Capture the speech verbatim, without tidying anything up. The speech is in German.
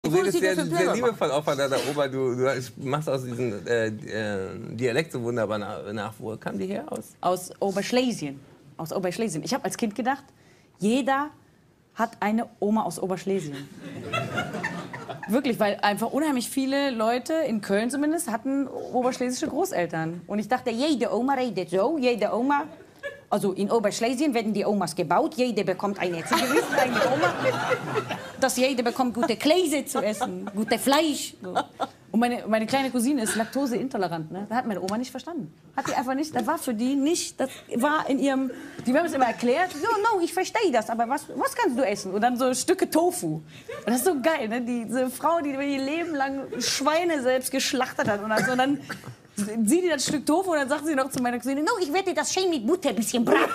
Du redest sehr, sehr liebevoll aufeinander, Oma. Du, du machst aus diesem äh, äh, Dialekt so wunderbar nach, nach. Wo kam die her? Aus, aus Oberschlesien. Aus Oberschlesien. Ich habe als Kind gedacht, jeder hat eine Oma aus Oberschlesien. Wirklich, weil einfach unheimlich viele Leute, in Köln zumindest, hatten oberschlesische Großeltern. Und ich dachte, jede Oma redet so, jede Oma... Also in Oberschlesien werden die Omas gebaut, jede bekommt eine Zigarette, eine Oma. Dass jede bekommt gute Käse zu essen, gute Fleisch. Und meine, meine kleine Cousine ist laktoseintolerant, ne? Das hat meine Oma nicht verstanden. Hat die einfach nicht, das war für die nicht, das war in ihrem, die haben es immer erklärt, so, no, ich verstehe das, aber was, was kannst du essen? Und dann so Stücke Tofu. Und das ist so geil, ne? Diese Frau, die ihr Leben lang Schweine selbst geschlachtet hat und dann, so, und dann sieht die das Stück Tofu und dann sagt sie noch zu meiner Cousine, no, ich werde das schön mit Butter ein bisschen braten.